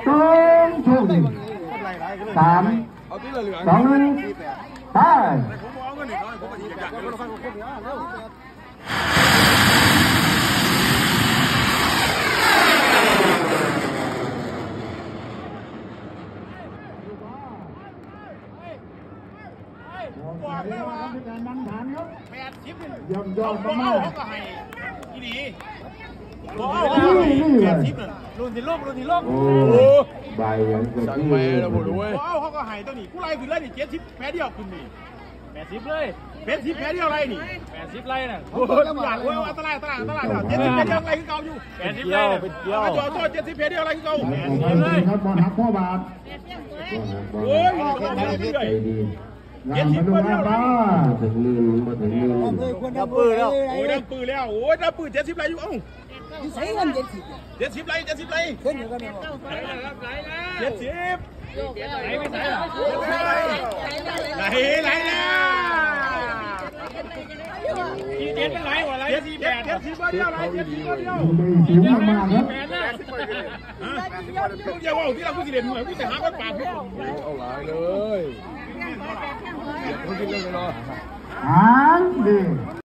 ต้องโชคดี3 2 1ไปบอกได้ว่าเป็นการนั่งฐานครับย่อมมากเขาก็ให้ที่ดีรุ่นที่ลงโอ้ใบยังเกิดที่เขาก็ให้ตัวนี้กูไล่ขึ้นเลยนี่70แพ้เดียวขึ้นนี่80เลย80แพ้เดียวไรนี่80ไรน่ะโอ้ยอยากว่าตลาด70แพ้เดียวไรคือเก่าอยู่80เลยเป็นเดียวโทษ70แพ้เดียวไรคือเก่า80เลยครับบอลหักพ่อบาทโอ้ยใจดีงานมาดูงานบ้าถึงมือดับปืนแล้วโอ้ยดับปืนแล้วโอ้ยดับปืน70ไรอยู่เอ้าใส่เงิน70ไรขึ้นอยู่กันเนี่ย70ไหลไม่ใส่หรอไหลนะกี่เจ็ดเป็นไหลกว่าไหล78เดียวไหลสูงมากครับเดี๋ยวว่าที่เราพูดสิเด่นหน่อยพูดแต่หาคนปากเอาไหลเลยเดี๋ยวเขากินเลยเนาะดี